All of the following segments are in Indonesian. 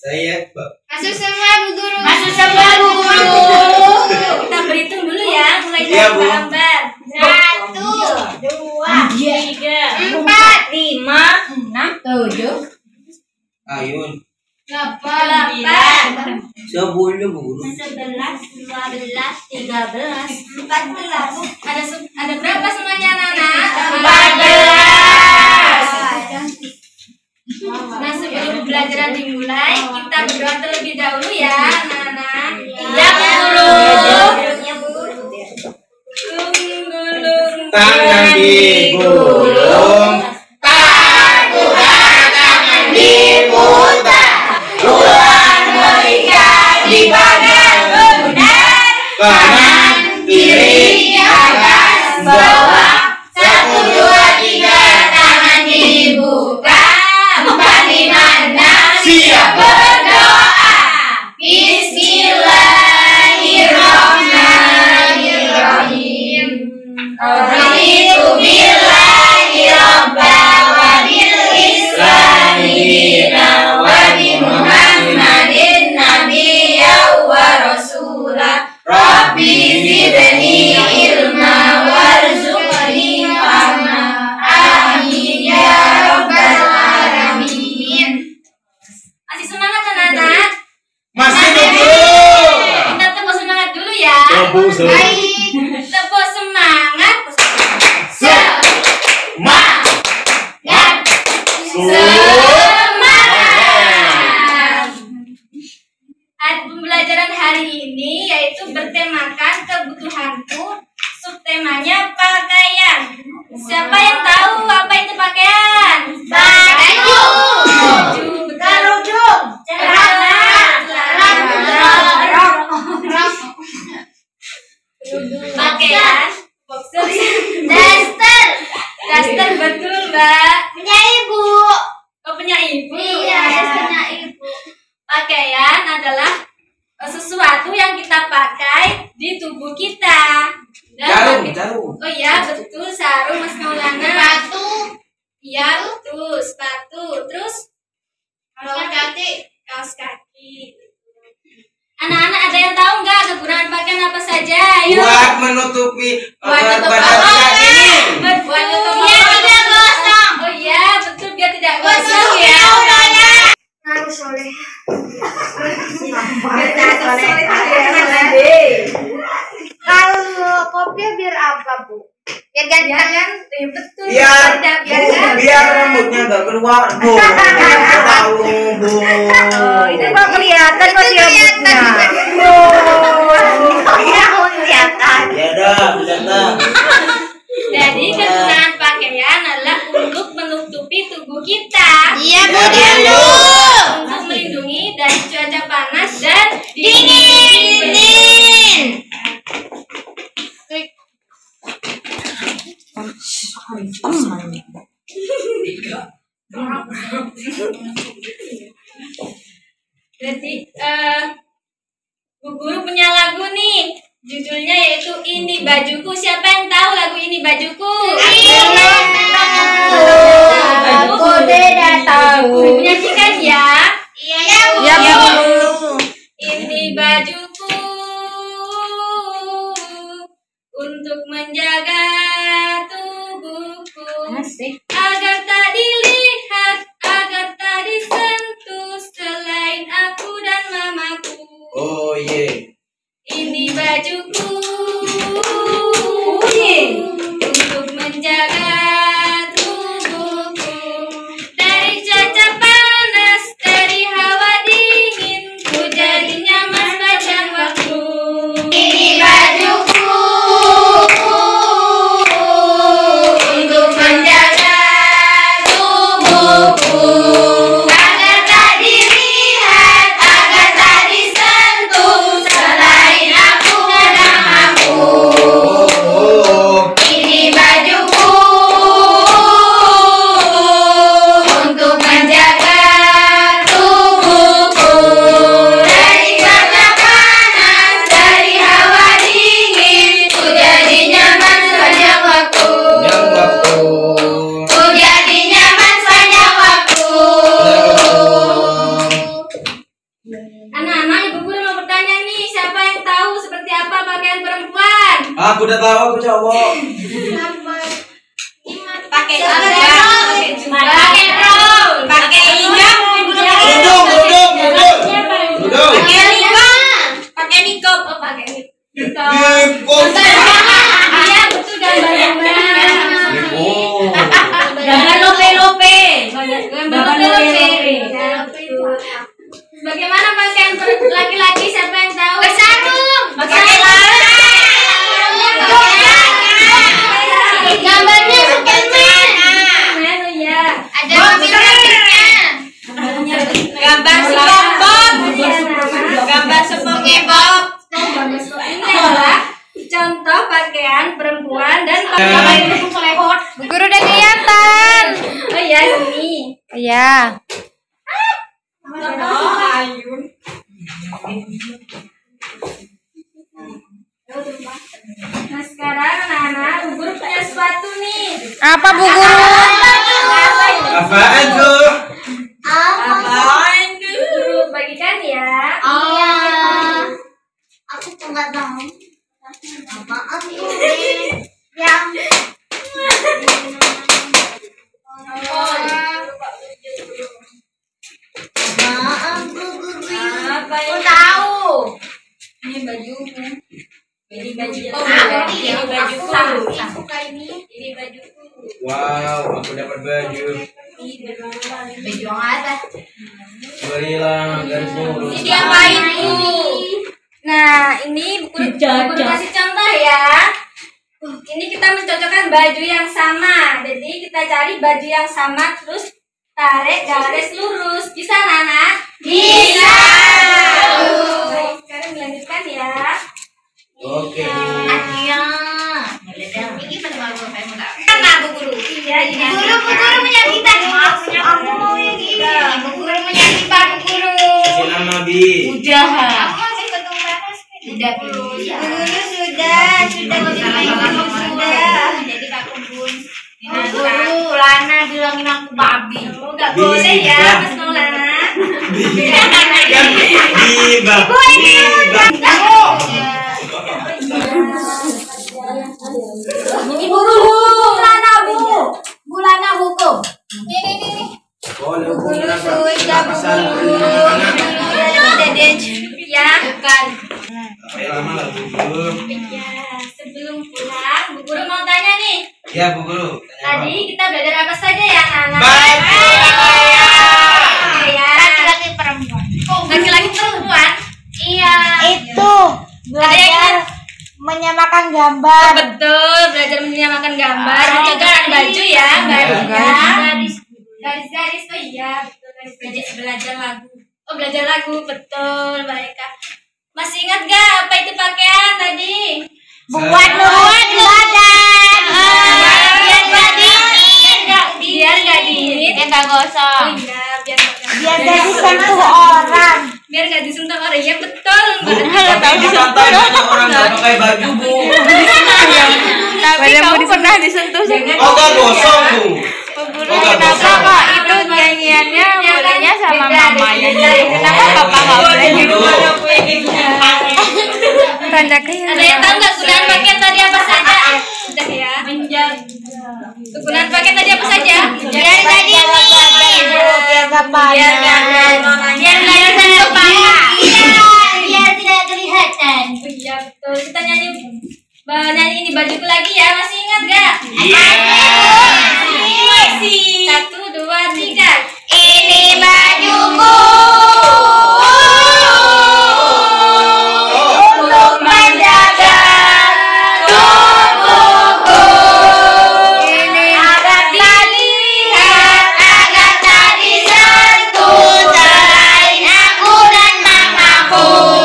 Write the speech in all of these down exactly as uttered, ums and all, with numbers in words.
Saya Masuk semua Bu Guru. Masuk semua Bu Guru. Kita berhitung dulu ya, mulai dari Iya, Bu. gambar. Satu, Dua, tiga, empat, lima, enam, tujuh, Ayun. delapan, Sepuluh Bu. sebelas, dua belas, tiga belas, empat belas. Ada se- ada berapa semuanya anak-anak? Empat belas. Nah, sebelum pelajaran dimulai, kita berdoa terlebih dahulu ya, anak-anak. Ya, Bu Guru. Gulung-gulung Tangan digulung, paku tangan diputar, ulang mengikat di bagian lunak, kanan kiri atas bawah, satu dua tiga tangan dibuka, empat lima enam siap. berdoa. Bismillahirrahmanirrahim. Raditu billahi rabban wa bil islami dinan wa bi Muhammadin nabiyyan wa rasula. Rabbi zidni ilma warzuqni fahma. Amin ya rabbal alamin. Masih semangat anak-anak? Masih Bu Guru. Kita tepuk semangat dulu ya. Tepuk semangat. Baik. Tepuk semangat. Semangat. Semangat. Ad- Pembelajaran hari ini yaitu bertemakan kebutuhanku. Subtemanya pakaian. Siapa yang tahu apa itu pakaian? Baju. Baju. Kerudung. Celana. Pakaian. Daster. Daster betul Mbak. Punya ibu. Oh, punya ibu. Iya, punya ibu. Pakaian adalah eh, sesuatu yang kita pakai di tubuh kita. Dan Jarum, pakai- jarum. Oh iya betul, sarung Mas Maulana. Sepatu. Iya betul, sepatu. Terus Kaos kaki. kaos kaki. Anak-anak ada yang tahu nggak kegunaan pakaian apa saja? Ayo. Buat menutupi Buat eh, tutup badan apa? kita ini. Buat tutup Biar apa? tidak gosong. Oh iya betul, biar tidak Gosong gosong ya ya. udahnya. Harus soleh. Kalau kopi biar apa Bu? Biar ganteng. Eh, betul. Biar Tidak, biar Bu, ganteng. biar rambutnya nggak keluar Bu. Tahu Bu. Oh, itu kok kelihatan masih rambutnya. Iya, kelihatan. Ya dah, sudah dah. Jadi kegunaan pakaian adalah untuk menutupi tubuh kita. Iya Bu Ya, dulu. Untuk melindungi dari cuaca panas dan Dingin. Dingin. Jadi eh Bu Guru punya lagu nih. Judulnya yaitu Ini Bajuku. Siapa yang tahu lagu Ini Bajuku? Aku tidak tahu. Nyanyikan ya. Iya Bu. Ya, Bu. Ini bajuku untuk menjaga tubuhku agar tak dilihat, agar tak disentuh selain aku dan mamaku. Oh iya. Ini bajuku untuk menjaga tubuhku dari cuaca panas dan Bu Guru udah kelihatan. Oh iya, sini. Iya. Nah sekarang anak-anak, Bu Guru punya sepatu nih. Apa Bu Guru? Apaan tuh? Apaan tuh? Guru bagikan ya. Iya. Aku nggak tahu. Apaan tuh? Yang Maaf, Bu Guru. Apa Aku yang tahu. ini baju? Ini baju. Oh, Aku ini bajuku. Aku suka ini. Ini bajuku. Wow, aku dapat baju. Baju yang apa? Berilah garisnya lurus. Ini diapain Bu? Nah, ini Bu Guru Bu Guru kasih contoh ya. Ini kita mencocokkan baju yang sama. Jadi kita cari baju yang sama terus tarik garis lurus. Bisa Nana? Bisa. Baik, sekarang dilanjutkan ya. Oke. Iya. Ini penjual Mana Bu Guru? Iya, iya. Guru, Bu Guru punya kita. Aku mau yang ini. Bu Guru punya kita, Bu Guru. Kasih nama Bi. Udah. Aku masih ketemu Ranas. Sudah, Bu Guru. Sudah, sudah sudah. Sudah. Jadi Kak Bun. Bu Guru, Lana bilangin aku babi. Oh, nggak boleh ya, Mas Maulana. Biba. Biba. Ini Bu Guru. Lana Bu. Bulana hukum. Ini, ini, ini. Boleh hubungan apa? Sudah, Bu Pasal Guru. anak-anak. Dede. Ya, bukan. Ayo lama lah Bu Guru. Ya, sebelum pulang, Bu Guru mau tanya nih. Ya Bu Guru. Tadi kita belajar apa saja ya, Nana? Baik. Ya. Laki-laki perempuan. Laki-laki perempuan. Iya. Itu Ada yang ingat? menyamakan Oh, gambar. betul, belajar menyamakan gambar, mencocokkan baju ya, bajunya. Garis, garis-garis, oh iya, betul, garis belajar, belajar lagu. Oh, belajar lagu, betul, mereka. Masih ingat gak apa itu pakaian tadi? Buat buat badan. Biar gak dingin, biar gak dingin, Biar nggak oh gosong. iya, biar gak Biar gak disentuh orang. biar gak disentuh orang, ya betul. Tapi di pantai banyak orang nggak pakai baju Bu. Tapi kamu pernah disentuh sama Oh nggak gosong Bu. guru? Oh, nggak Kenapa gosong. kok itu nyanyiannya bolehnya sama mamanya? Kenapa Oh, papa nggak boleh Bu gitu? Guru. Tanda kayaknya. Ada yang tahu nggak kegunaan pakaian tadi apa saja? Sudah ya. Kegunaan pakaian tadi apa saja? Biar nggak dingin. Biar nggak panas. Biar nggak biar nggak tersentuh kepala. Iya, biar tidak kelihatan. Oh iya betul. Kita nyanyi ba- nyanyi ini bajuku lagi ya. Masih ingat gak? Iya. Masih. Satu dua tiga. Ini bajuku. Untuk menjaga tubuhku. Ini Agar tak dilihat, agar tak disentuh selain aku dan mamaku.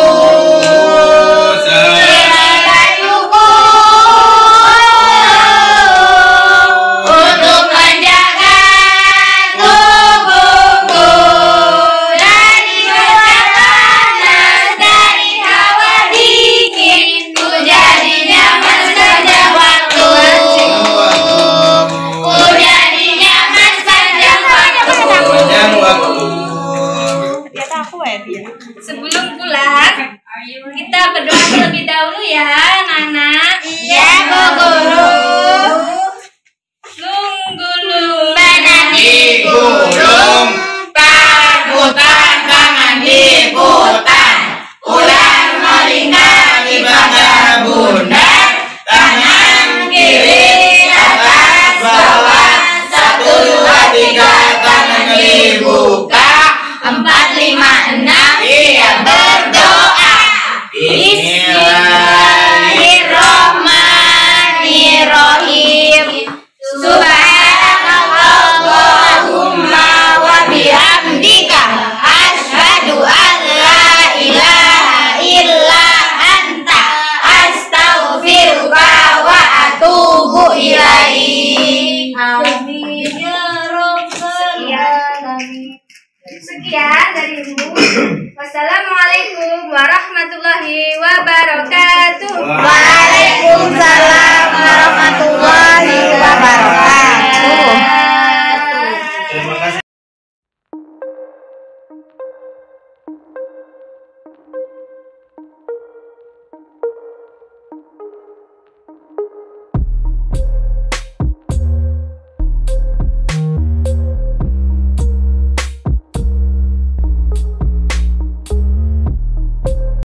Ini bajuku untuk menjaga tubuhku dari cuaca panas, dari hawa dingin. Ku jadi nyaman sepanjang waktu. Ku jadi nyaman sepanjang waktu. Panjang waktu. ternyata aku ya dia. Sebelum pulang, kita berdoa terlebih dahulu ya, Nana. Ya, Bu Guru. Lunggu-lunggu Di gunung, Pagutan tangan di hutan, ular melingkar di bangga bunda, tangan kiri atas bawah, satu dua tiga tangan dibuka, empat lima enam dia berdoa. Bismillahirrohmanirrohim. Sekian dari Ibu. Wassalamualaikum warahmatullahi wabarakatuh. Waalaikumsalam warahmatullahi wabarakatuh.